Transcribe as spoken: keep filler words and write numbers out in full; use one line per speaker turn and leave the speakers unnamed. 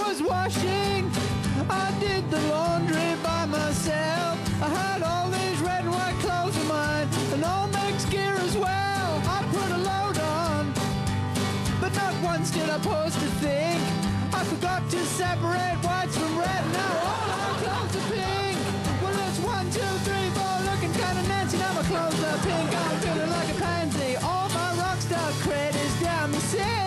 was washing, I did the laundry by myself. I had all these red and white clothes of mine, and all mixed gear as well. I put a load on, but not once did I pause to think. I forgot to separate whites from red, now all our clothes are pink. Well, it's one, two, three, four, looking kinda Nancy, now my clothes are pink. I'm feeling like a pansy, all my rock star cred is down the sink.